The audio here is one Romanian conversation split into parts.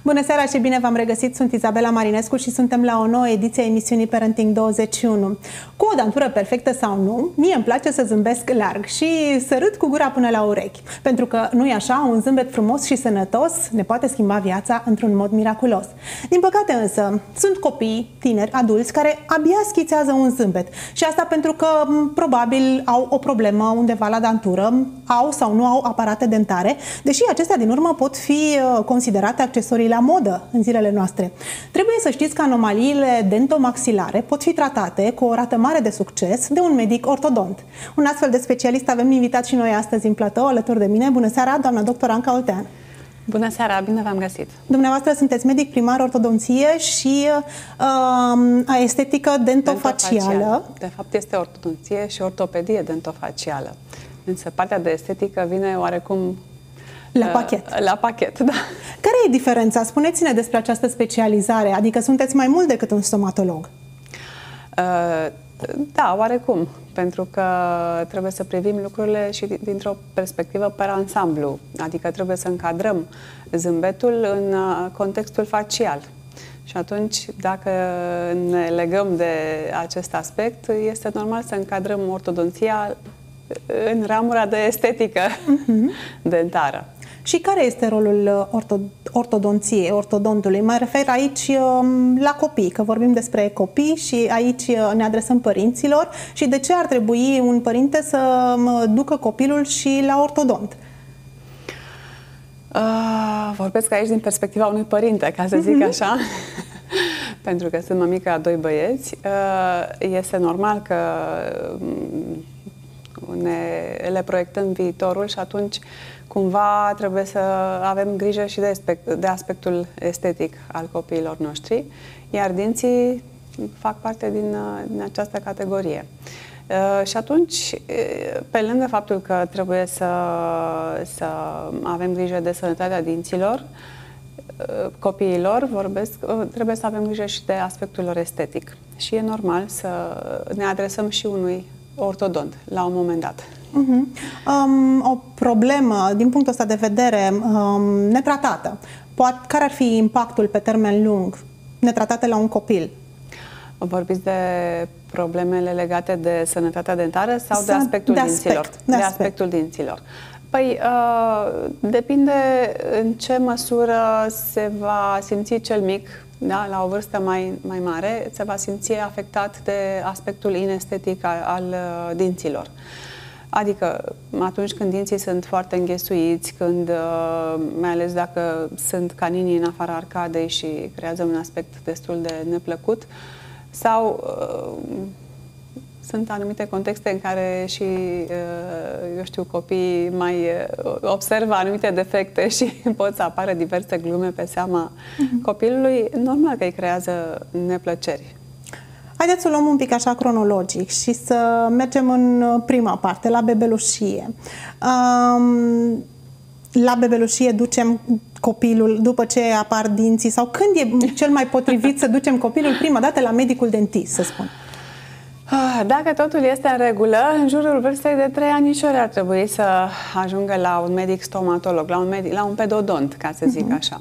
Bună seara și bine v-am regăsit, sunt Izabela Marinescu și suntem la o nouă ediție a emisiunii Parenting 21. Cu o dantură perfectă sau nu, mie îmi place să zâmbesc larg și să râd cu gura până la urechi. Pentru că, nu-i așa, un zâmbet frumos și sănătos ne poate schimba viața într-un mod miraculos. Din păcate însă, sunt copii, tineri, adulți care abia schițează un zâmbet. Și asta pentru că probabil au o problemă undeva la dantură, au sau nu au aparate dentare, deși acestea din urmă pot fi considerate accesorii la modă în zilele noastre. Trebuie să știți că anomaliile dentomaxilare pot fi tratate cu o rată mare de succes de un medic ortodont. Un astfel de specialist avem invitat și noi astăzi în platou, alături de mine. Bună seara, doamna doctor Anca Oltean. Bună seara, bine v-am găsit. Dumneavoastră sunteți medic primar ortodonție și estetică dentofacială. De fapt este ortodonție și ortopedie dentofacială. Însă partea de estetică vine oarecum la pachet. La pachet, da. Care e diferența? Spuneți-ne despre această specializare, adică sunteți mai mult decât un stomatolog. Da, oarecum, pentru că trebuie să privim lucrurile și dintr-o perspectivă per ansamblu, adică trebuie să încadrăm zâmbetul în contextul facial. Și atunci, dacă ne legăm de acest aspect, este normal să încadrăm ortodonția în ramura de estetică dentară. Și care este rolul ortodonției, ortodontului? Mă refer aici la copii, că vorbim despre copii și aici ne adresăm părinților. Și de ce ar trebui un părinte să ducă copilul și la ortodont? Vorbesc aici din perspectiva unui părinte, ca să zic așa, pentru că sunt mămică a doi băieți. Este normal că le proiectăm viitorul și atunci cumva trebuie să avem grijă și de aspectul estetic al copiilor noștri, iar dinții fac parte din această categorie. Și atunci, pe lângă faptul că trebuie să avem grijă de sănătatea dinților, copiilor, trebuie să avem grijă și de aspectul lor estetic. Și e normal să ne adresăm și unui ortodont la un moment dat. O problemă, din punctul ăsta de vedere, netratată. Care ar fi impactul pe termen lung netratată la un copil? Vorbiți de problemele legate de sănătatea dentară sau de aspectul dinților? De aspectul dinților. Păi, depinde în ce măsură se va simți cel mic, da? La o vârstă mai mare, se va simți afectat de aspectul inestetic al dinților. Adică atunci când dinții sunt foarte înghesuiți, mai ales dacă sunt caninii în afara arcadei și creează un aspect destul de neplăcut, sau sunt anumite contexte în care și, eu știu, copiii mai observă anumite defecte și pot să apară diverse glume pe seama copilului, normal că îi creează neplăceri. Haideți să luăm un pic așa cronologic și să mergem în prima parte, la bebelușie. La bebelușie ducem copilul după ce apar dinții sau când e cel mai potrivit să ducem copilul prima dată la medicul dentist, să spun? Dacă totul este în regulă, în jurul vârstei de 3 anișori ar trebui să ajungă la un medic stomatolog, la un pedodont, ca să zic așa.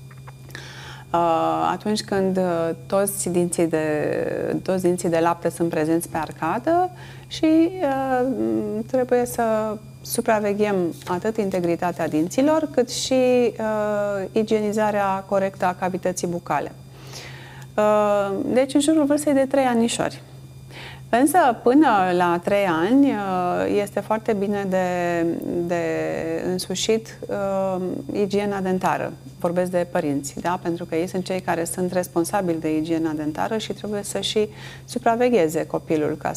Atunci când toți dinții de lapte sunt prezenți pe arcadă și trebuie să supraveghem atât integritatea dinților, cât și igienizarea corectă a cavității bucale. Deci în jurul vârstei de 3 anișori. Însă, până la 3 ani, este foarte bine de însușit igiena dentară. Vorbesc de părinți, da? Pentru că ei sunt cei care sunt responsabili de igiena dentară și trebuie să și supravegheze copilul ca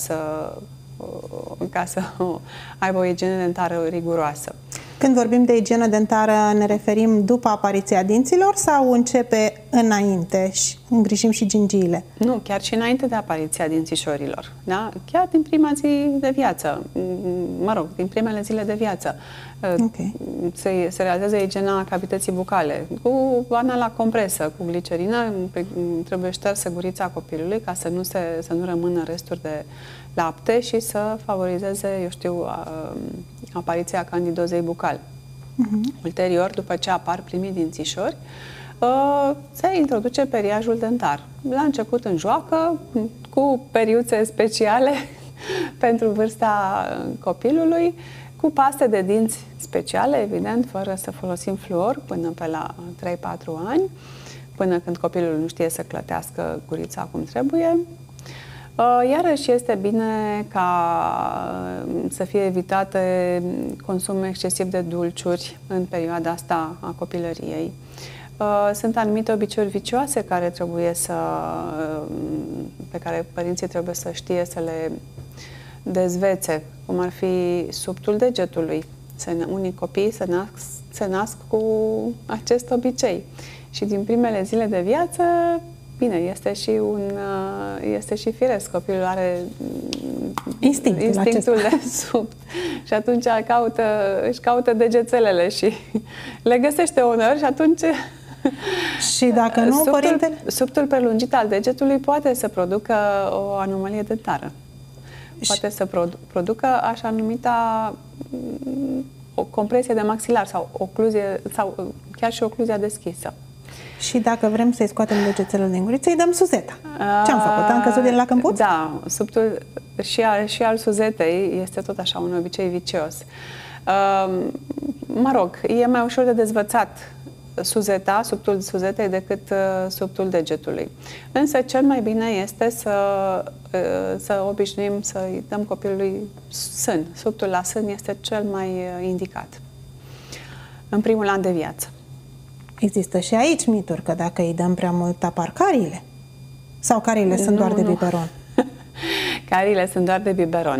să aibă o igienă dentară riguroasă. Când vorbim de igienă dentară, ne referim după apariția dinților sau începe înainte și îngrijim și gingiile? Nu, chiar și înainte de apariția dințișorilor. Da? Chiar din prima zi de viață, din primele zile de viață. Okay. Se realizează igiena cavității bucale cu anala compresă, cu glicerină, trebuie ștersă gurița copilului ca să nu rămână resturi de lapte și să favorizeze, eu știu, apariția candidozei bucale. Ulterior, după ce apar primii dințișori, se introduce periajul dentar. La început în joacă, cu periuțe speciale pentru vârsta copilului, cu paste de dinți speciale, evident, fără să folosim fluor, până pe la 3-4 ani, până când copilul nu știe să clătească gurița cum trebuie. Iarăși este bine ca să fie evitate consumul excesiv de dulciuri în perioada asta a copilăriei. Sunt anumite obiceiuri vicioase care pe care părinții trebuie să știe să le dezvețe, cum ar fi subtul degetului. Unii copii se nasc cu acest obicei și din primele zile de viață, bine, este și firesc. Copilul are instinctul de subt și atunci își caută degețelele și le găsește uneori și atunci și dacă nu, subtul prelungit al degetului poate să producă o anomalie dentară. Poate să producă așa numita o compresie de maxilar sau ocluzie sau chiar și ocluzia deschisă. Și dacă vrem să-i scoatem degețele din guriță, îi dăm suzeta. Ce-am făcut? Am căzut din lac în puț? Da, subtul și al suzetei este tot așa un obicei vicios. Mă rog, e mai ușor de dezvățat subtul suzetei decât subtul degetului. Însă cel mai bine este să obișnuim să-i dăm copilului sân. Subtul la sân este cel mai indicat în primul an de viață. Există și aici mituri că dacă îi dăm prea mult apar cariile. Sau cariile sunt doar de biberon? Cariile sunt doar de biberon.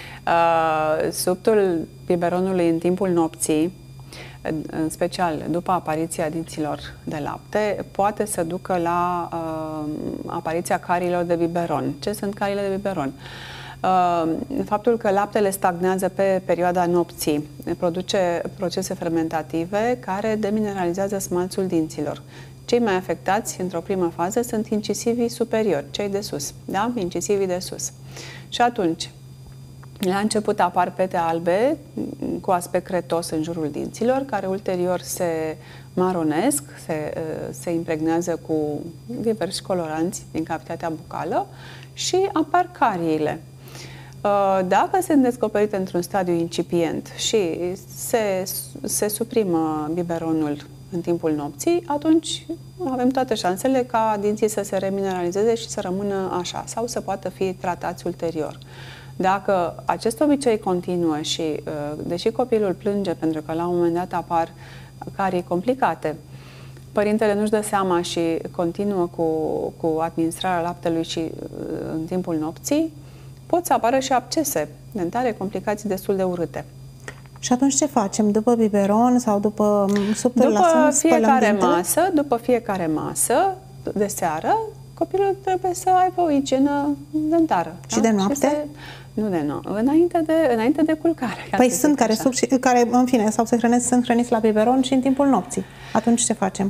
Subtul biberonului în timpul nopții, în special după apariția dinților de lapte, poate să ducă la apariția carilor de biberon. Ce sunt carile de biberon? Faptul că laptele stagnează pe perioada nopții produce procese fermentative care demineralizează smalțul dinților. Cei mai afectați într-o primă fază sunt incisivii superiori, cei de sus, da? Incisivii de sus. Și atunci, la început apar pete albe cu aspect cretos în jurul dinților, care ulterior se maronesc, se impregnează cu diversi coloranți din cavitatea bucală și apar cariile. Dacă sunt descoperite într-un stadiu incipient și se suprimă biberonul în timpul nopții, atunci avem toate șansele ca dinții să se remineralizeze și să rămână așa, sau să poată fi tratați ulterior. Dacă acest obicei continuă și, deși copilul plânge pentru că la un moment dat apar carii complicate, părintele nu-și dă seama și continuă cu administrarea laptelui și în timpul nopții, pot să apară și abscese dentare, complicații destul de urâte. Și atunci ce facem? După biberon sau după subtul la sân, după fiecare masă de seară, copilul trebuie să aibă o igienă dentară. Și de noapte? Nu de noapte, înainte de culcare. Păi sunt care, în fine, sau sunt hrăniți la biberon și în timpul nopții. Atunci ce facem?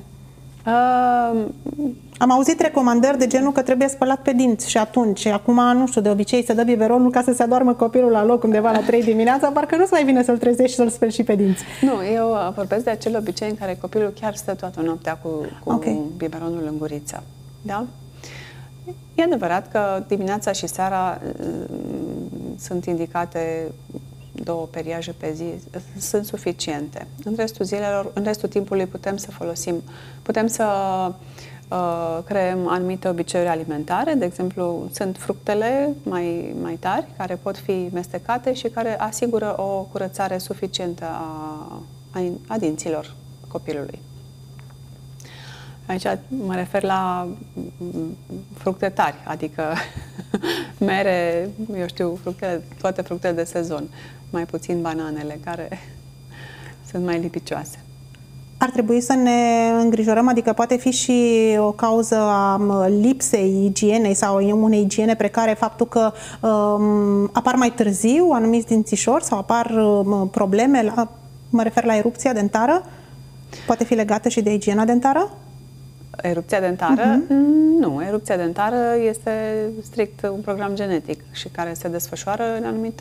Am auzit recomandări de genul că trebuie spălat pe dinți și atunci, acum, nu știu, de obicei se dă biberonul ca să se adoarmă copilul la loc undeva la 3 dimineața, parcă nu-ți mai vine să-l trezești și să-l speli și pe dinți. Nu, eu vorbesc de acel obicei în care copilul chiar stă toată noaptea cu biberonul în guriță. Da? E adevărat că dimineața și seara sunt indicate 2 periaje pe zi, sunt suficiente. În restul timpului putem să creăm anumite obiceiuri alimentare, de exemplu, sunt fructele mai tari, care pot fi mestecate și care asigură o curățare suficientă a dinților copilului. Aici mă refer la fructe tari, adică mere, eu știu, toate fructele de sezon, mai puțin bananele, care sunt mai lipicioase. Ar trebui să ne îngrijorăm, adică poate fi și o cauză a lipsei igienei sau unei igiene precare, faptul că apar mai târziu anumiți dințișori sau apar probleme, mă refer la erupția dentară, poate fi legată și de igiena dentară? Erupția dentară? Nu, erupția dentară este strict un program genetic și care se desfășoară în anumite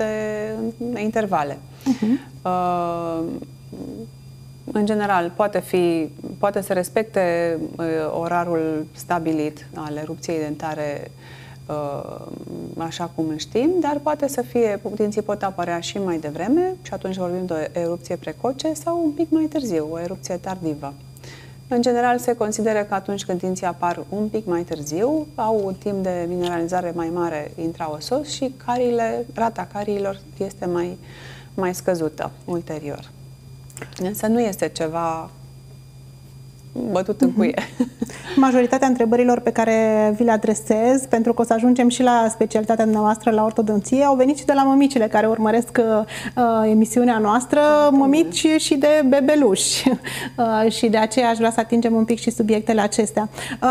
intervale. În general, poate fi poate să respecte orarul stabilit al erupției dentare așa cum îl știm, dar poate să fie, dinții pot apărea și mai devreme și atunci vorbim de o erupție precoce sau un pic mai târziu, o erupție tardivă. În general se consideră că atunci când dinții apar un pic mai târziu, au un timp de mineralizare mai mare intraosos și rata cariilor este mai scăzută ulterior. Însă nu este ceva bătut în cuie. Majoritatea întrebărilor pe care vi le adresez, pentru că o să ajungem și la specialitatea noastră, la ortodonție, au venit și de la mămicile care urmăresc emisiunea noastră, mămici și de bebeluși. Și de aceea aș vrea să atingem un pic și subiectele acestea.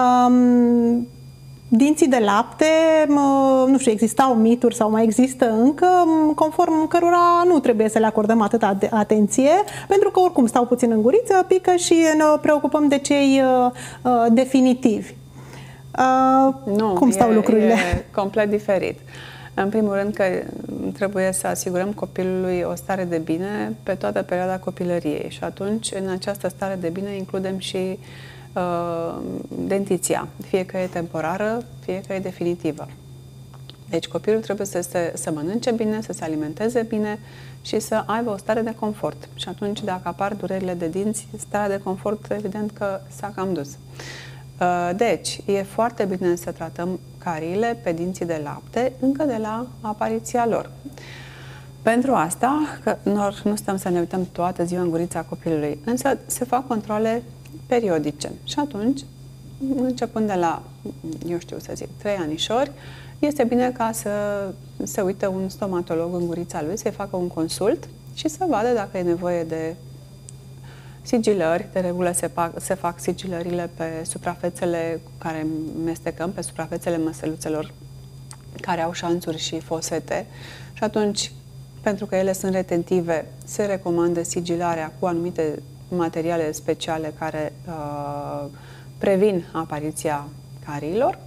Dinții de lapte, nu știu, existau mituri sau mai există încă, conform cărora nu trebuie să le acordăm atâta atenție, pentru că oricum stau puțin în guriță, pică și ne preocupăm de cei definitivi. Cum stau lucrurile? E complet diferit. În primul rând că trebuie să asigurăm copilului o stare de bine pe toată perioada copilăriei și atunci în această stare de bine includem și dentiția, fie că e temporară, fie că e definitivă. Deci copilul trebuie să mănânce bine, să se alimenteze bine și să aibă o stare de confort. Și atunci, dacă apar durerile de dinți, starea de confort, evident că s-a cam dus. Deci, e foarte bine să tratăm cariile pe dinții de lapte încă de la apariția lor. Pentru asta, că nu stăm să ne uităm toată ziua în gurița copilului, însă se fac controle periodice. Și atunci, începând de la, eu știu să zic, 3 anișori, este bine ca să se uite un stomatolog în gurița lui, să-i facă un consult și să vadă dacă e nevoie de sigilări. De regulă se fac sigilările pe suprafețele care mestecăm, pe suprafețele măsăluțelor care au șanțuri și fosete. Și atunci, pentru că ele sunt retentive, se recomandă sigilarea cu anumite materiale speciale care previn apariția cariilor.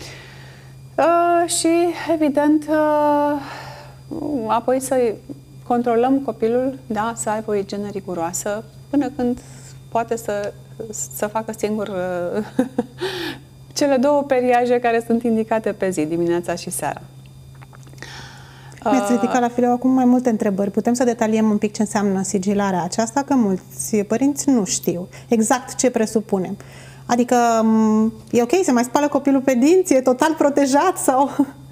Și, evident, apoi să controlăm copilul, da, să aibă o igienă riguroasă până când poate să facă singur cele 2 periaje care sunt indicate pe zi, dimineața și seara. Mi-ați ridicat la fileu acum mai multe întrebări. Putem să detaliem un pic ce înseamnă sigilarea aceasta, că mulți părinți nu știu exact ce presupune. Adică e ok, se mai spală copilul pe dinți, e total protejat sau...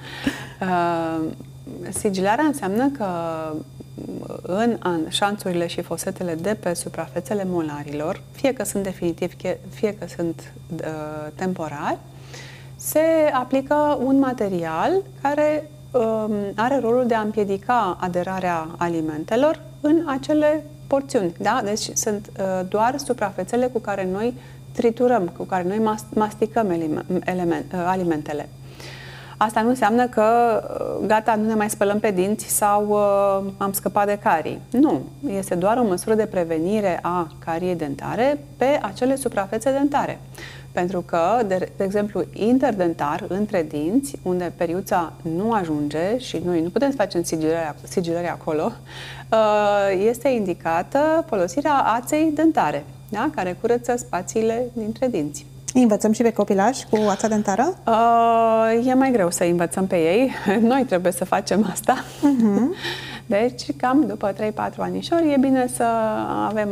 Sigilarea înseamnă că în șanțurile și fosetele de pe suprafețele molarilor, fie că sunt definitivi, fie că sunt temporari, se aplică un material care are rolul de a împiedica aderarea alimentelor în acele porțiuni. Da? Deci sunt doar suprafețele cu care noi triturăm, cu care noi masticăm alimentele. Asta nu înseamnă că gata, nu ne mai spălăm pe dinți sau am scăpat de carii. Nu. Este doar o măsură de prevenire a cariei dentare pe acele suprafețe dentare. Pentru că, de exemplu, interdentar, între dinți, unde periuța nu ajunge și noi nu putem să facem sigilări acolo, este indicată folosirea aței dentare, da? Care curăță spațiile dintre dinți. Învățăm și pe copilași cu ața dentară? E mai greu să învățăm pe ei. Noi trebuie să facem asta. Deci, cam după 3-4 anișori, e bine să avem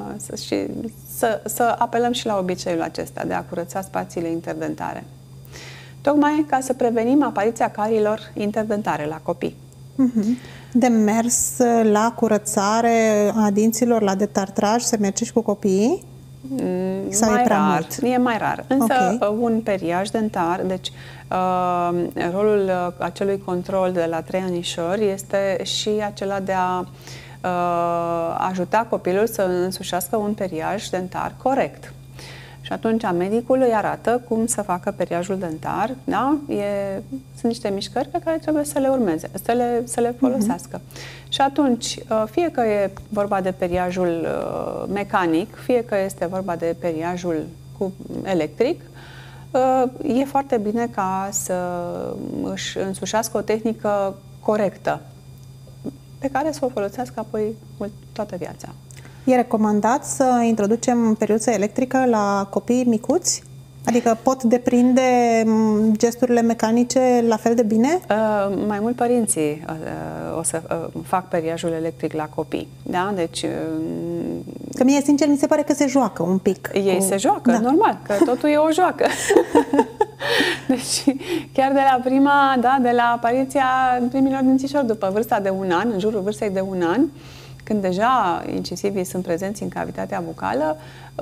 să apelăm și la obiceiul acesta de a curăța spațiile interdentare. Tocmai ca să prevenim apariția cariilor interdentare la copii. De mers la curățare a dinților, la detartraj, se merge și cu copiii? Sau mai e prea rar, mult? e mai rar. Însă un periaj dentar, deci rolul acelui control de la 3 anișori este și acela de a ajuta copilul să însușească un periaj dentar corect. Și atunci medicul îi arată cum să facă periajul dentar, da? Sunt niște mișcări pe care trebuie să le urmeze, să le folosească. Și atunci, fie că e vorba de periajul mecanic, fie că este vorba de periajul electric, e foarte bine ca să își însușească o tehnică corectă, pe care să o folosească apoi toată viața. E recomandat să introducem periuță electrică la copii micuți? Adică pot deprinde gesturile mecanice la fel de bine? Mai mult părinții o să fac periajul electric la copii. Da? Deci, că mie, sincer, mi se pare că se joacă un pic. Ei se joacă, normal, că totul e o joacă. Deci, chiar de la apariția primilor dințișori, după vârsta de 1 an, în jurul vârstei de 1 an, când deja incisivii sunt prezenți în cavitatea bucală,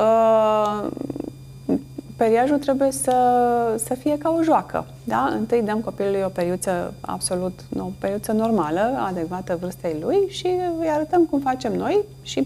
periajul trebuie să fie ca o joacă. Da? Întâi dăm copilului o periuță o periuță normală, adecvată vârstei lui și îi arătăm cum facem noi și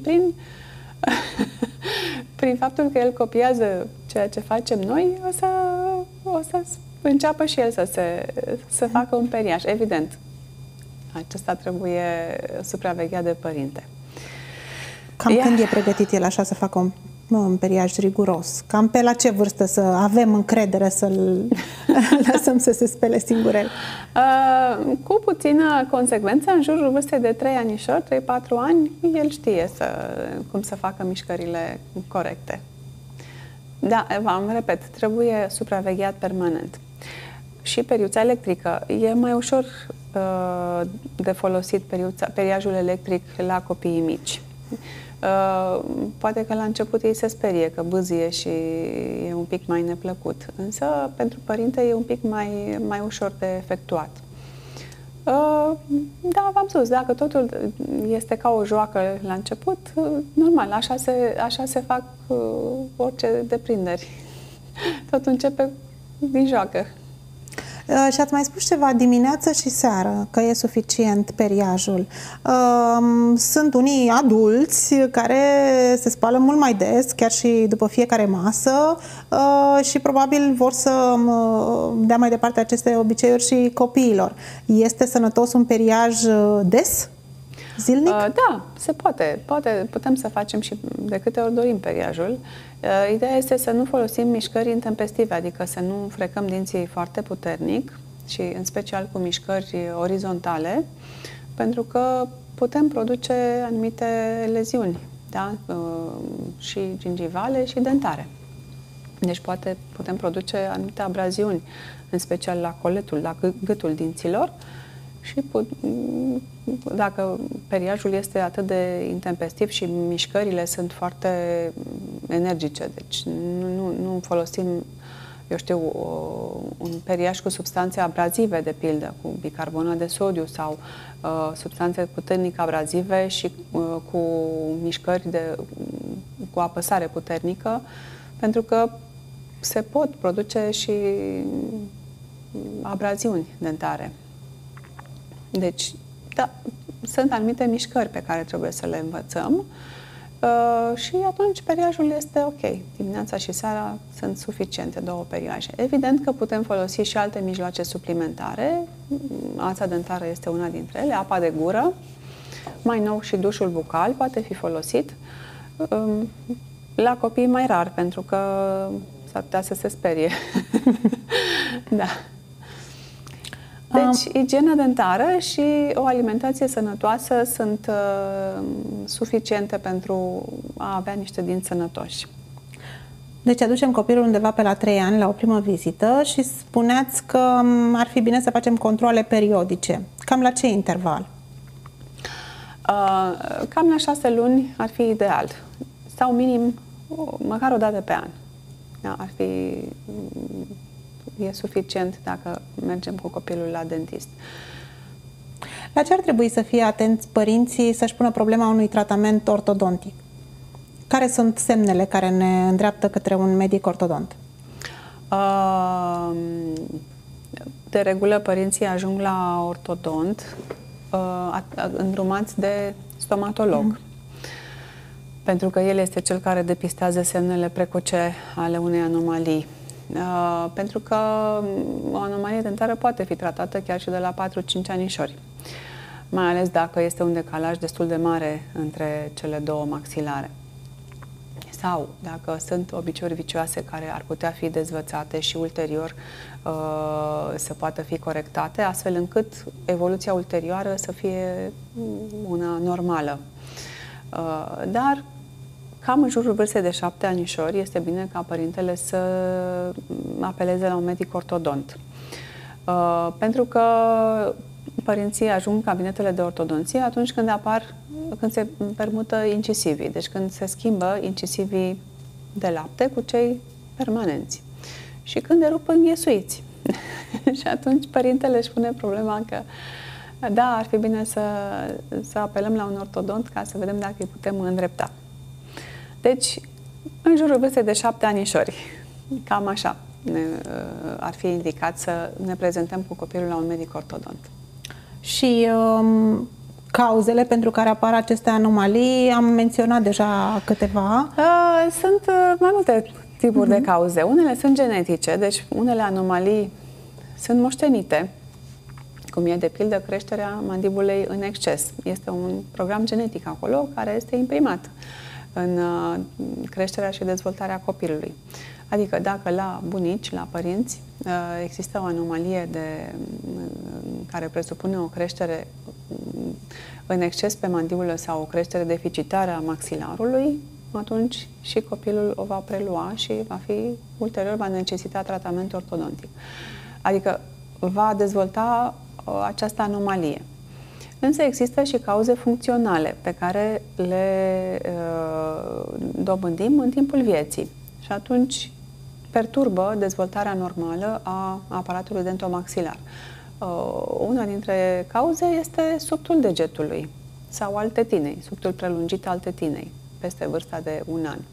prin faptul că el copiază ceea ce facem noi, o să înceapă și el să facă un periaj. Evident, acesta trebuie supravegheat de părinte. Cam când e pregătit el așa să facă un periaj riguros? Cam pe la ce vârstă să avem încredere să-l lăsăm să se spele singur el? Cu puțină consecvență, în jurul vârstei de 3 anișori, 3-4 ani, el știe cum să facă mișcările corecte. Da, repet, trebuie supravegheat permanent. Și periuța electrică. E mai ușor de folosit periajul electric la copiii mici. Poate că la început ei se sperie, că bâzie și e un pic mai neplăcut. Însă, pentru părinte e un pic mai ușor de efectuat. Da, v-am spus, dacă totul este ca o joacă la început, normal, așa se fac orice deprinderi. Totul începe din joacă. Și ați mai spus ceva dimineață și seară, că e suficient periajul. Sunt unii adulți care se spală mult mai des, chiar și după fiecare masă, și probabil vor să dea mai departe aceste obiceiuri și copiilor. Este sănătos un periaj des? Zilnic? Da, se poate. Putem să facem și de câte ori dorim periajul. Ideea este să nu folosim mișcări intempestive, adică să nu frecăm dinții foarte puternic și în special cu mișcări orizontale, pentru că putem produce anumite leziuni, da? Și gingivale și dentare. Deci putem produce anumite abraziuni, în special la coletul, la gâtul dinților. Și dacă periajul este atât de intempestiv și mișcările sunt foarte energice, deci nu folosim, eu știu, un periaj cu substanțe abrazive, de pildă, cu bicarbonat de sodiu sau substanțe puternic abrazive și cu mișcări cu apăsare puternică, pentru că se pot produce și abraziuni dentare. Deci, da, sunt anumite mișcări pe care trebuie să le învățăm și atunci periajul este ok. Dimineața și seara sunt suficiente 2 periaje. Evident că putem folosi și alte mijloace suplimentare. Ața dentară este una dintre ele, apa de gură. Mai nou și dușul bucal poate fi folosit. La copii mai rar, pentru că s-ar putea să se sperie. Da. Deci, igiena dentară și o alimentație sănătoasă sunt suficiente pentru a avea niște dinți sănătoși. Deci aducem copilul undeva pe la 3 ani la o primă vizită și spuneați că ar fi bine să facem controale periodice. Cam la ce interval? Cam la 6 luni ar fi ideal. Sau minim, măcar o dată pe an. Da, ar fi... E suficient dacă mergem cu copilul la dentist. La ce ar trebui să fie atenți părinții să-și pună problema unui tratament ortodontic? Care sunt semnele care ne îndreaptă către un medic ortodont? De regulă, părinții ajung la ortodont îndrumați de stomatolog. Pentru că el este cel care depistează semnele precoce ale unei anomalii. Pentru că o anomalie dentară poate fi tratată chiar și de la 4-5 anișori. Mai ales dacă este un decalaj destul de mare între cele 2 maxilare. Sau dacă sunt obiceiuri vicioase care ar putea fi dezvățate și ulterior să poată fi corectate, astfel încât evoluția ulterioară să fie una normală. Dar cam în jurul vârstei de 7 anișori este bine ca părintele să apeleze la un medic ortodont. Pentru că părinții ajung în cabinetele de ortodonție atunci când se permută incisivii, deci când se schimbă incisivii de lapte cu cei permanenți și când erup înghesuiți. Și atunci părintele își pune problema că da, ar fi bine să apelăm la un ortodont ca să vedem dacă îi putem îndrepta. Deci, în jurul vârstei de 7 anișori, cam așa ar fi indicat să ne prezentăm cu copilul la un medic ortodont. Și cauzele pentru care apar aceste anomalii, am menționat deja câteva. Sunt mai multe tipuri de cauze. Unele sunt genetice, deci unele anomalii sunt moștenite, cum e de pildă creșterea mandibulei în exces. Este un program genetic acolo care este imprimat în creșterea și dezvoltarea copilului. Adică dacă la bunici, la părinți, există o anomalie care presupune o creștere în exces pe mandibulă sau o creștere deficitară a maxilarului, atunci și copilul o va prelua și ulterior va necesita tratament ortodontic. Adică va dezvolta această anomalie. Însă există și cauze funcționale pe care le dobândim în timpul vieții și atunci perturbă dezvoltarea normală a aparatului dentomaxilar. Una dintre cauze este subtul degetului sau al tetinei, subtul prelungit al tetinei, peste vârsta de 1 an.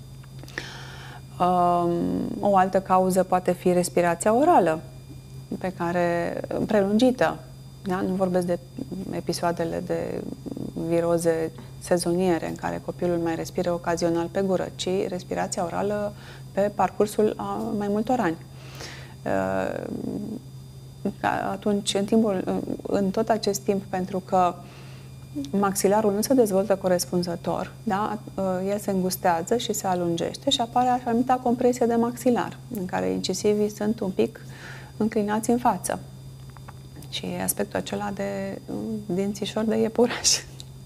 O altă cauză poate fi respirația orală, prelungită. Da? Nu vorbesc de episoadele de viroze sezoniere în care copilul mai respiră ocazional pe gură, ci respirația orală pe parcursul a mai multor ani. Atunci, în tot acest timp, pentru că maxilarul nu se dezvoltă corespunzător, da? El se îngustează și se alungește și apare așa numita compresie de maxilar, în care incisivii sunt un pic înclinați în față. Și aspectul acela de dințișor de iepuraș.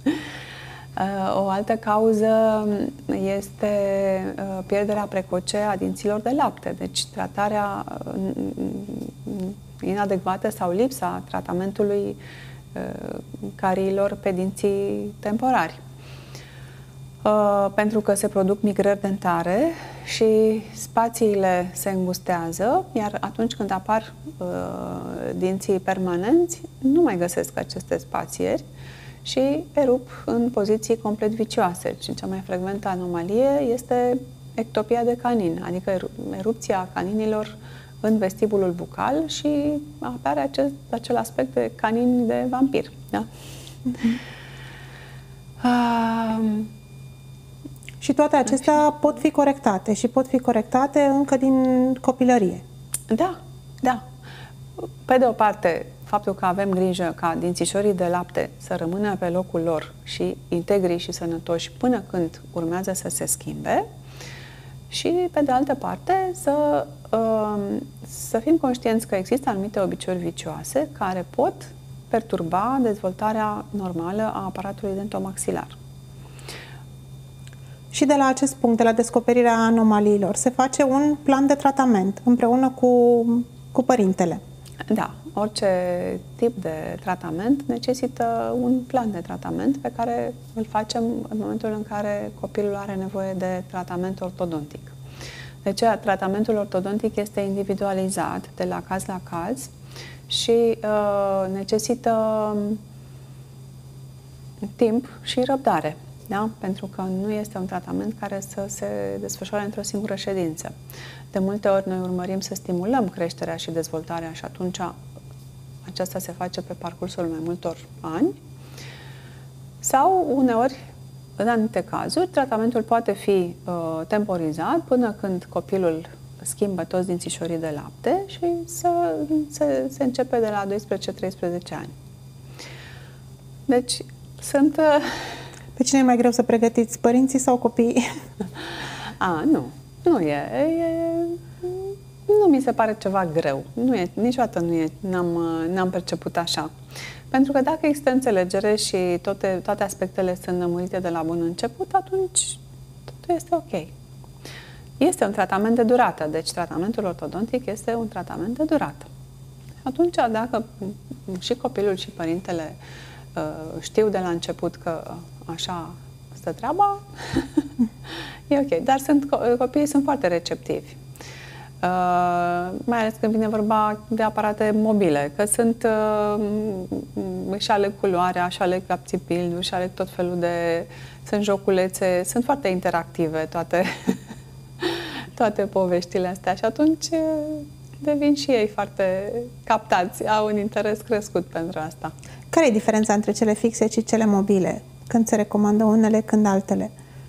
O altă cauză este pierderea precoce a dinților de lapte, deci tratarea inadecvată sau lipsa tratamentului cariilor pe dinții temporari. Pentru că se produc migrări dentare și spațiile se îngustează, iar atunci când apar dinții permanenți, nu mai găsesc aceste spațieri și erup în poziții complet vicioase. Și cea mai frecventă anomalie este ectopia de canin, adică erupția caninilor în vestibulul bucal și apare acel aspect de canin de vampir. Da? Și toate acestea pot fi corectate și pot fi corectate încă din copilărie. Da, da. Pe de o parte, faptul că avem grijă ca dințișorii de lapte să rămână pe locul lor și integri și sănătoși până când urmează să se schimbe și, pe de altă parte, să fim conștienți că există anumite obiceiuri vicioase care pot perturba dezvoltarea normală a aparatului dentomaxilar. Și de la acest punct, de la descoperirea anomaliilor, se face un plan de tratament împreună cu părintele. Da, orice tip de tratament necesită un plan de tratament pe care îl facem în momentul în care copilul are nevoie de tratament ortodontic. De aceea, tratamentul ortodontic este individualizat de la caz la caz și necesită timp și răbdare. Da? Pentru că nu este un tratament care să se desfășoare într-o singură ședință. De multe ori noi urmărim să stimulăm creșterea și dezvoltarea și atunci aceasta se face pe parcursul mai multor ani. Sau uneori, în anumite cazuri, tratamentul poate fi temporizat până când copilul schimbă toți dințișorii de lapte și se începe de la 12-13 ani. Deci, sunt... Pe cine e mai greu să pregătiți, părinții sau copiii? Nu. Nu e. Nu mi se pare ceva greu. Niciodată n-am perceput așa. Pentru că dacă există înțelegere și toate aspectele sunt lămurite de la bun început, atunci totul este ok. Este un tratament de durată, deci tratamentul ortodontic este un tratament de durată. Atunci, dacă și copilul și părintele știu de la început că așa stă treaba, e ok. Dar copiii sunt foarte receptivi. Mai ales când vine vorba de aparate mobile, că își aleg culoarea, își aleg capțipil, își aleg tot felul sunt joculețe, sunt foarte interactive toate poveștile astea și atunci devin și ei foarte captați, au un interes crescut pentru asta. Care e diferența între cele fixe și cele mobile? Când se recomandă unele, când altele?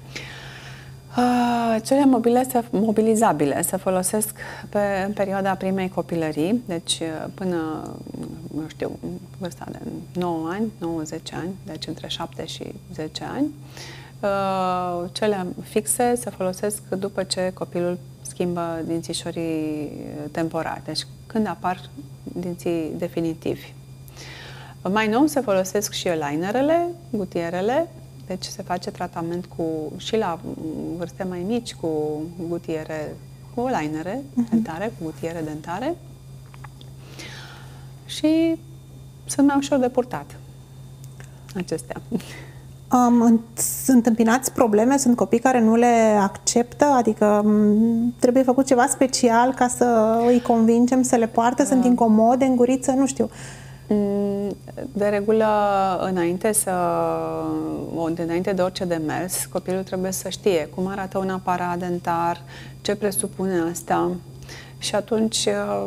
Cele mobilizabile se folosesc în perioada primei copilării, deci până, nu știu, vârsta de 9 ani, 9-10 ani, deci între 7 și 10 ani. Cele fixe se folosesc după ce copilul schimbă dințișorii temporari, deci când apar dinții definitivi. Mai nou se folosesc și alignerele, gutierele, deci se face tratament și la vârste mai mici cu gutiere, cu alinere dentare, cu gutiere dentare și sunt mai ușor de purtat acestea. Întâmpinați probleme? Sunt copii care nu le acceptă? Adică trebuie făcut ceva special ca să îi convingem să le poartă? Sunt incomode în guriță? Nu știu. De regulă, înainte de orice demers, copilul trebuie să știe cum arată un aparat dentar, ce presupune asta și atunci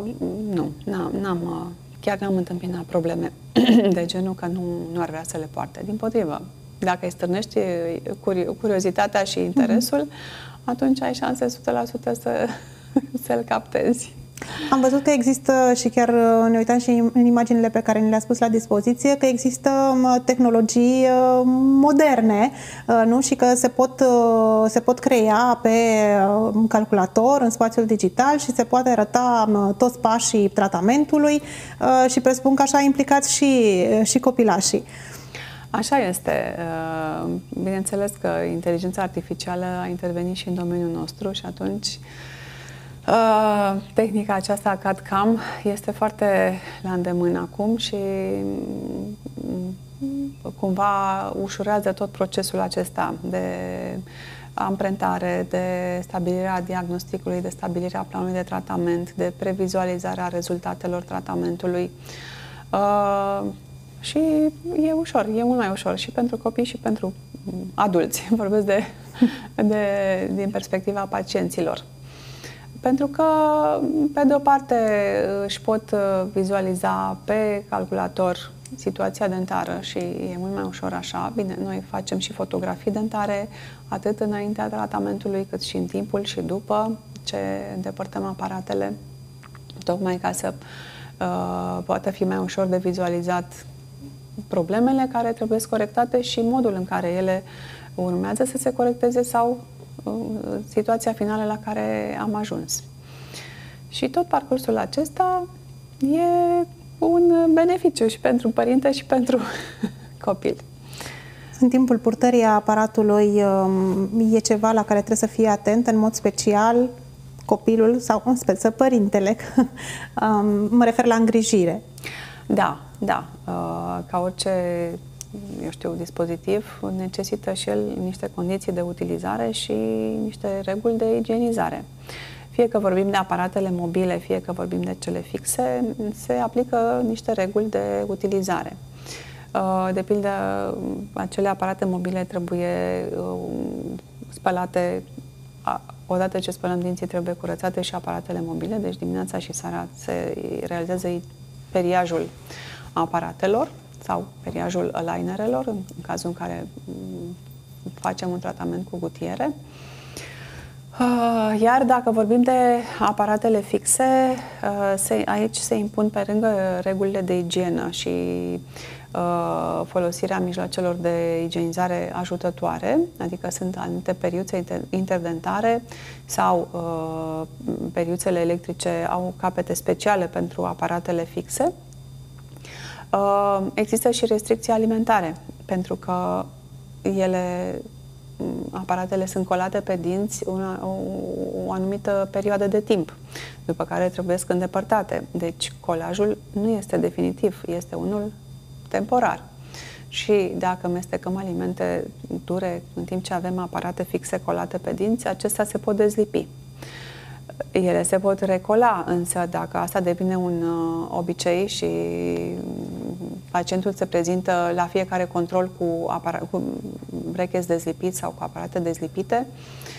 chiar n-am întâmpinat probleme de genul că nu ar vrea să le poarte. Dimpotrivă, dacă îi stârnești curiozitatea și interesul, atunci ai șanse 100% să-l captezi. Am văzut că există și chiar ne uitam și în imaginile pe care ni le-a spus la dispoziție, că există tehnologii moderne, nu? Și că se pot crea pe calculator, în spațiul digital și se poate arăta toți pașii tratamentului și presupun că așa implicați și copilașii. Așa este. Bineînțeles că inteligența artificială a intervenit și în domeniul nostru și atunci tehnica aceasta CAD/CAM este foarte la îndemână acum și cumva ușurează tot procesul acesta de amprentare, de stabilirea diagnosticului, de stabilirea planului de tratament, de previzualizarea rezultatelor tratamentului. Și e ușor, e mult mai ușor și pentru copii și pentru adulți. Vorbesc din perspectiva pacienților. Pentru că, pe de o parte, își pot vizualiza pe calculator situația dentară și e mult mai ușor așa. Bine, noi facem și fotografii dentare, atât înaintea tratamentului, cât și în timpul și după ce îndepărtăm aparatele, tocmai ca să poată fi mai ușor de vizualizat problemele care trebuie corectate și modul în care ele urmează să se corecteze sau situația finală la care am ajuns. Și tot parcursul acesta e un beneficiu și pentru părinte și pentru copil. În timpul purtării aparatului e ceva la care trebuie să fie atent în mod special copilul sau, în speță, părintele? Mă refer la îngrijire. Da. Ca orice, eu știu, dispozitiv, necesită și el niște condiții de utilizare și niște reguli de igienizare. Fie că vorbim de aparatele mobile, fie că vorbim de cele fixe, se aplică niște reguli de utilizare. De pildă, acele aparate mobile trebuie spălate, odată ce spălăm dinții, trebuie curățate și aparatele mobile, deci dimineața și seara se realizează periajul aparatelor sau periajul alignerelor, în cazul în care facem un tratament cu gutiere. Iar dacă vorbim de aparatele fixe, aici se impun pe lângă regulile de igienă și folosirea mijloacelor de igienizare ajutătoare, adică sunt anumite periuțe interdentare sau periuțele electrice au capete speciale pentru aparatele fixe. Există și restricții alimentare, pentru că ele aparatele sunt colate pe dinți o anumită perioadă de timp, după care trebuie îndepărtate. Deci colajul nu este definitiv, este unul temporar. Și dacă amestecăm alimente dure în timp ce avem aparate fixe colate pe dinți, acestea se pot dezlipi. Ele se pot recola, însă dacă asta devine un obicei și pacientul se prezintă la fiecare control cu brecheți dezlipiți sau cu aparate dezlipite,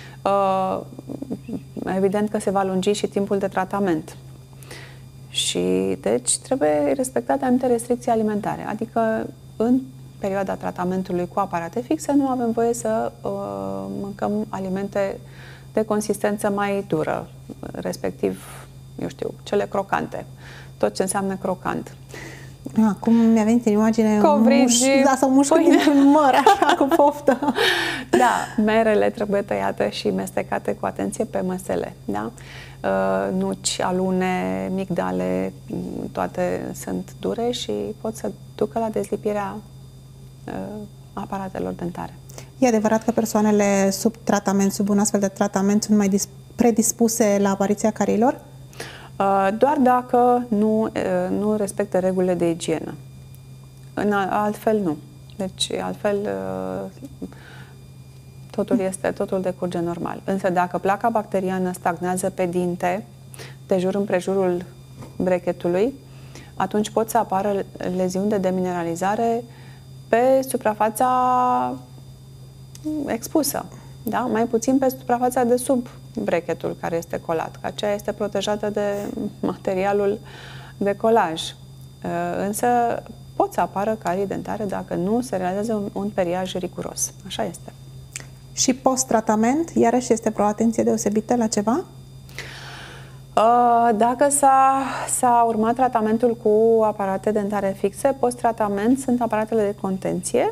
evident că se va lungi și timpul de tratament. Și deci trebuie respectate anumite restricții alimentare, adică în perioada tratamentului cu aparate fixe nu avem voie să mâncăm alimente de consistență mai dură, respectiv, eu știu, cele crocante, tot ce înseamnă crocant. Acum mi-a venit în imagine sau mușcă dintr-un măr, așa, cu poftă. Da, merele trebuie tăiate și mestecate cu atenție pe măsele, da? Nuci, alune, migdale, toate sunt dure și pot să ducă la dezlipirea aparatelor dentare. E adevărat că persoanele sub tratament, sub un astfel de tratament, sunt mai predispuse la apariția carilor? Doar dacă nu respectă regulile de igienă. Altfel nu. Deci altfel totul decurge normal. Însă dacă placa bacteriană stagnează pe dinte, de jur împrejurul brechetului, atunci pot să apară leziuni de demineralizare pe suprafața expusă, da? Mai puțin pe suprafața de sub brechetul care este colat, că aceea este protejată de materialul de colaj. Însă pot să apară carii dentare dacă nu se realizează un periaj riguros. Așa este. Și post-tratament, iarăși este vreo atenție deosebită la ceva? Dacă s-a urmat tratamentul cu aparate dentare fixe, post-tratament sunt aparatele de contenție,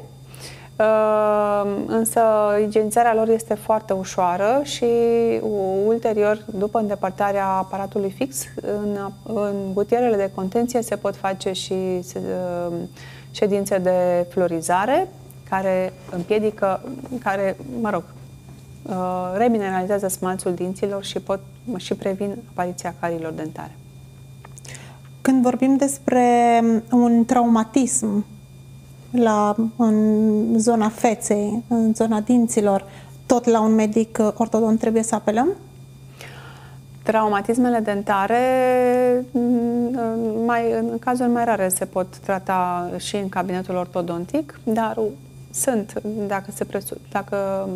însă igienizarea lor este foarte ușoară și ulterior, după îndepărtarea aparatului fix, în butierele de contenție se pot face și ședințe de fluorizare care împiedică, remineralizează smalțul dinților și previn apariția carilor dentare. Când vorbim despre un traumatism în zona feței, în zona dinților, tot la un medic ortodont trebuie să apelăm? Traumatismele dentare, în cazuri mai rare, se pot trata și în cabinetul ortodontic, dar sunt, dacă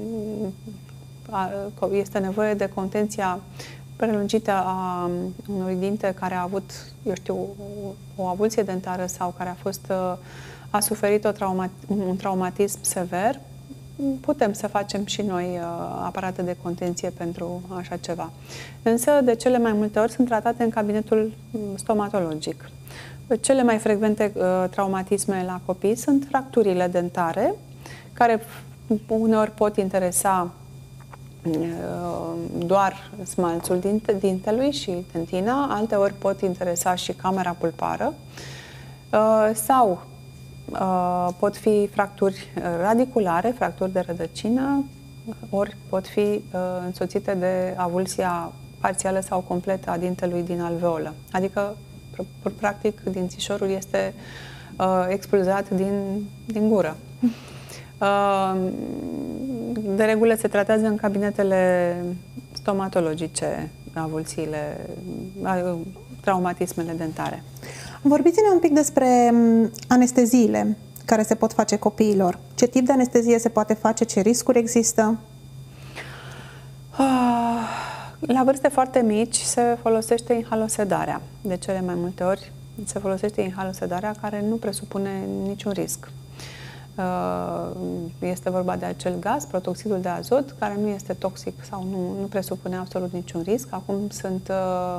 este nevoie de contenția prelungită a unui dinte care a avut, eu știu, o avulsie dentară sau care a suferit un traumatism sever, putem să facem și noi aparate de contenție pentru așa ceva. Însă, de cele mai multe ori, sunt tratate în cabinetul stomatologic. Cele mai frecvente traumatisme la copii sunt fracturile dentare, care uneori pot interesa doar smalțul dintelui și dentina, alteori pot interesa și camera pulpară sau pot fi fracturi radiculare, fracturi de rădăcină, ori pot fi însoțite de avulsia parțială sau completă a dintelui din alveolă. Adică, practic, dințișorul este expulzat din gură. De regulă se tratează în cabinetele stomatologice avulsiile, traumatismele dentare. Vorbiți-ne un pic despre anesteziile care se pot face copiilor. Ce tip de anestezie se poate face? Ce riscuri există? La vârste foarte mici se folosește inhalosedarea. De cele mai multe ori se folosește inhalosedarea care nu presupune niciun risc. Este vorba de acel gaz, protoxidul de azot, care nu este toxic sau nu presupune absolut niciun risc. Acum sunt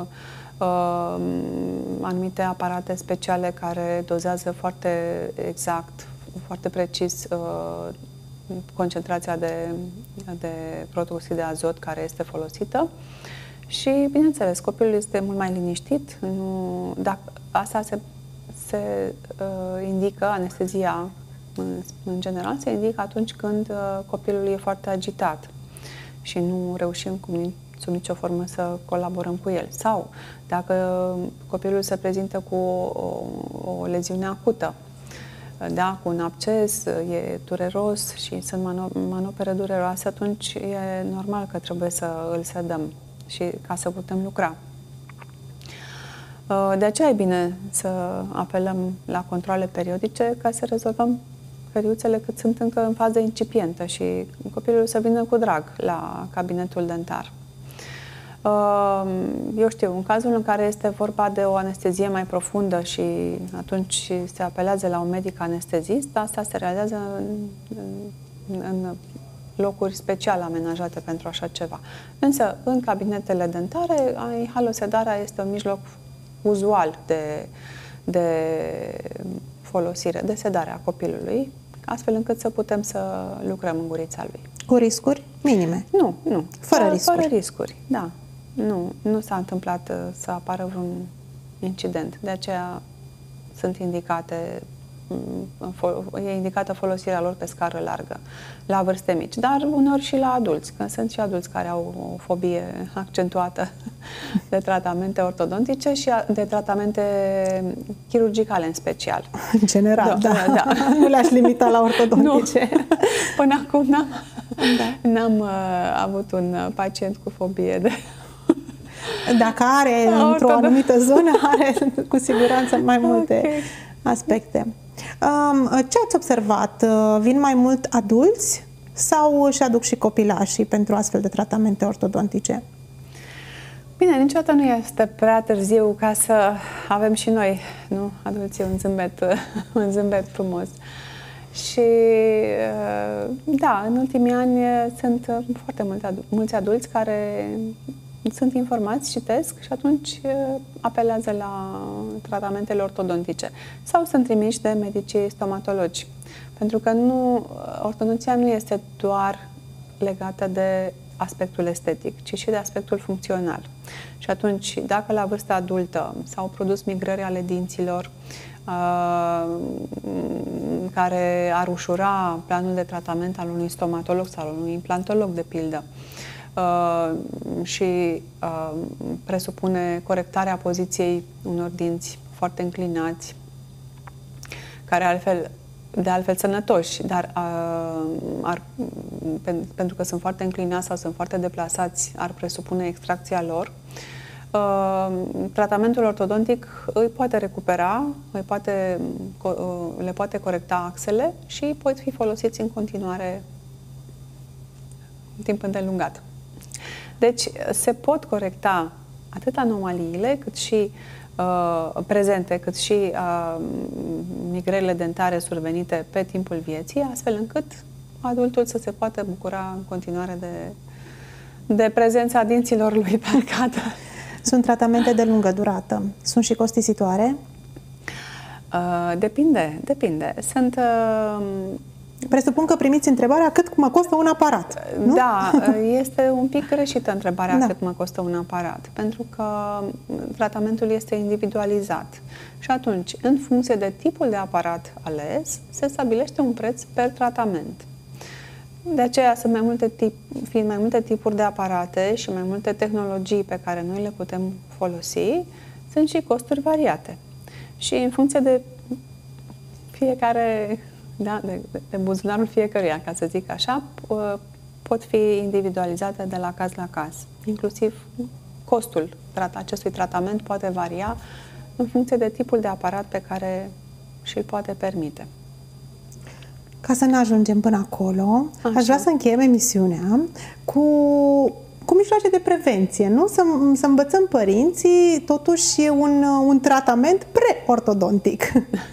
anumite aparate speciale care dozează foarte exact, foarte precis concentrația de protoxid de azot care este folosită și, bineînțeles, copilul este mult mai liniștit. Asta se indică, anestezia în general se indică atunci când copilul e foarte agitat și nu reușim sub nicio formă să colaborăm cu el. Sau dacă copilul se prezintă cu o leziune acută, da, cu un absces, e dureros și sunt manopere dureroase, atunci e normal că trebuie să îl sedăm și ca să putem lucra. De aceea e bine să apelăm la controale periodice ca să rezolvăm căriuțele cât sunt încă în fază incipientă și copilul să vină cu drag la cabinetul dentar. Eu știu, în cazul în care este vorba de o anestezie mai profundă și atunci se apelează la un medic anestezist, asta se realizează în locuri special amenajate pentru așa ceva. Însă, în cabinetele dentare, halosedarea este un mijloc uzual de folosire, de sedare a copilului, astfel încât să putem să lucrăm în gurița lui. Cu riscuri minime? Nu. Fără riscuri? Fără riscuri, da. Nu s-a întâmplat să apară vreun incident. De aceea sunt indicate, e indicată folosirea lor pe scară largă, la vârste mici, dar uneori și la adulți, că sunt și adulți care au o fobie accentuată de tratamente ortodontice și de tratamente chirurgicale în special. În general, da. Nu le-aș limita la ortodontice. Nu. Până acum n-am avut un pacient cu fobie de... Dacă are într-o anumită zonă, are cu siguranță mai multe aspecte. Ce ați observat? Vin mai mult adulți sau își aduc și copilașii pentru astfel de tratamente ortodontice? Bine, niciodată nu este prea târziu ca să avem și noi, nu, adulții, un zâmbet frumos. Și da, în ultimii ani sunt foarte mulți adulți care sunt informați, citesc și atunci apelează la tratamentele ortodontice sau sunt trimiși de medicii stomatologi. Pentru că ortodonția nu este doar legată de aspectul estetic, ci și de aspectul funcțional. Și atunci, dacă la vârsta adultă s-au produs migrări ale dinților care ar ușura planul de tratament al unui stomatolog sau al unui implantolog, de pildă, și presupune corectarea poziției unor dinți foarte înclinați, care de altfel sănătoși, dar pentru că sunt foarte înclinați sau sunt foarte deplasați, ar presupune extracția lor. Tratamentul ortodontic îi poate recupera, le poate corecta axele și pot fi folosiți în continuare timp îndelungat. Deci se pot corecta atât anomaliile cât și prezente, cât și migrările dentare survenite pe timpul vieții, astfel încât adultul să se poată bucura în continuare de prezența dinților lui pe arcadă. Sunt tratamente de lungă durată. Sunt și costisitoare? Depinde. Sunt... Presupun că primiți întrebarea cât mă costă un aparat, nu? Da, este un pic greșită întrebarea cât mă costă un aparat, pentru că tratamentul este individualizat. Și atunci, în funcție de tipul de aparat ales, se stabilește un preț per tratament. De aceea fiind mai multe tipuri de aparate și mai multe tehnologii pe care noi le putem folosi, sunt și costuri variate. Și în funcție de fiecare... de buzunarul fiecăruia, ca să zic așa, pot fi individualizate de la caz la caz. Inclusiv costul acestui tratament poate varia în funcție de tipul de aparat pe care și-l poate permite. Ca să ne ajungem până acolo, aș vrea să încheiem emisiunea cu mijloace de prevenție, nu? Să învățăm părinții totuși un tratament pre-ortodontic.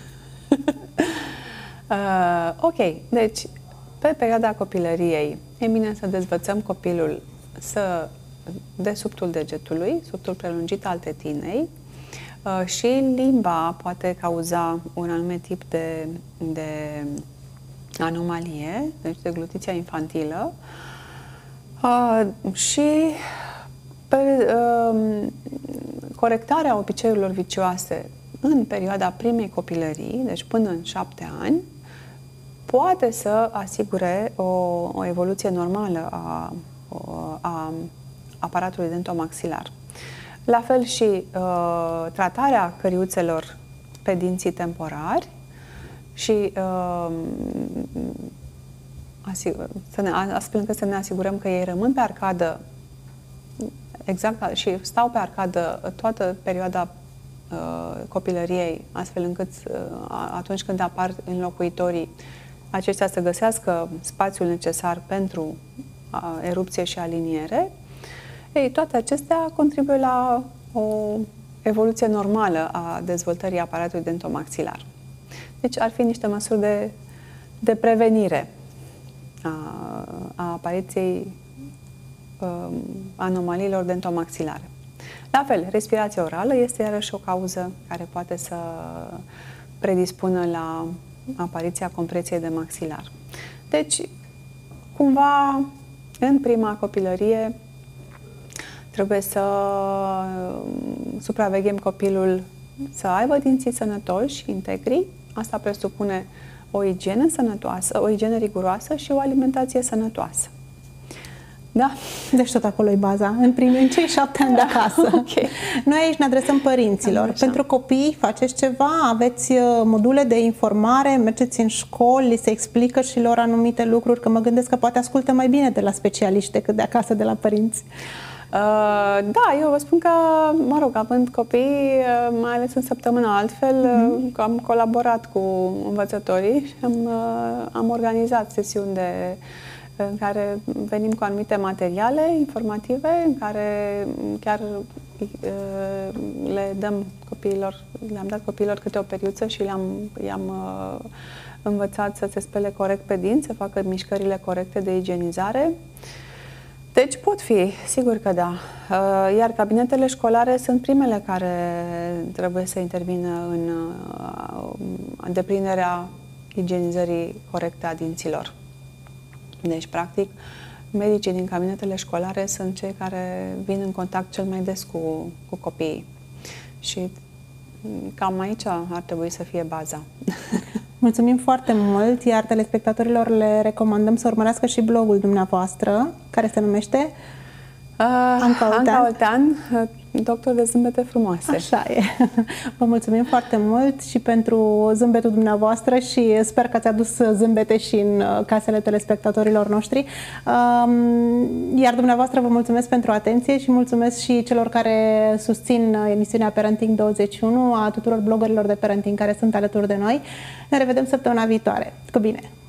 Ok, deci pe perioada copilăriei e bine să dezvățăm copilul de subtul degetului, subtul prelungit al tetinei, și limba poate cauza un anume tip de anomalie, deci deglutiția infantilă, și corectarea obiceiurilor vicioase în perioada primei copilării, deci până în 7 ani, poate să asigure o evoluție normală a aparatului dentomaxilar. La fel și tratarea căriuțelor pe dinții temporari și astfel încât să ne asigurăm că ei rămân pe arcadă exact și stau pe arcadă toată perioada copilăriei, astfel încât atunci când apar înlocuitorii, aceștia să găsească spațiul necesar pentru erupție și aliniere. Ei, toate acestea contribuie la o evoluție normală a dezvoltării aparatului dentomaxilar. Deci ar fi niște măsuri de prevenire a apariției anomaliilor dentomaxilare. La fel, respirația orală este iarăși o cauză care poate să predispună la apariția compresie de maxilar. Deci, cumva, în prima copilărie, trebuie să supraveghem copilul să aibă dinții sănătoși, integri. Asta presupune o igienă sănătoasă, o igienă riguroasă și o alimentație sănătoasă. Da? Deci tot acolo e baza, în cei 7 ani de acasă. Okay. Noi aici ne adresăm părinților. Pentru copii faceți ceva? Aveți module de informare? Mergeți în școli? Li se explică și lor anumite lucruri? Că mă gândesc că poate ascultă mai bine de la specialiști decât de acasă, de la părinți. Da, eu vă spun că, mă rog, având copii, mai ales în săptămâna altfel, am colaborat cu învățătorii și am organizat sesiuni în care venim cu anumite materiale informative, în care chiar le-am dat copiilor câte o periuță și i-am învățat să se spele corect pe dinți, să facă mișcările corecte de igienizare. Deci pot fi, sigur că da. Iar cabinetele școlare sunt primele care trebuie să intervină în îndeplinirea igienizării corecte a dinților. Deci, practic, medicii din cabinetele școlare sunt cei care vin în contact cel mai des cu copiii. Și cam aici ar trebui să fie baza. Mulțumim foarte mult, iar telespectatorilor le recomandăm să urmărească și blogul dumneavoastră, care se numește Anca Oltean, doctor de zâmbete frumoase. Așa e. Vă mulțumim foarte mult și pentru zâmbetul dumneavoastră și sper că ați adus zâmbete și în casele telespectatorilor noștri. Iar dumneavoastră vă mulțumesc pentru atenție și mulțumesc și celor care susțin emisiunea Parenting 21, a tuturor bloggerilor de parenting care sunt alături de noi. Ne revedem săptămâna viitoare. Cu bine!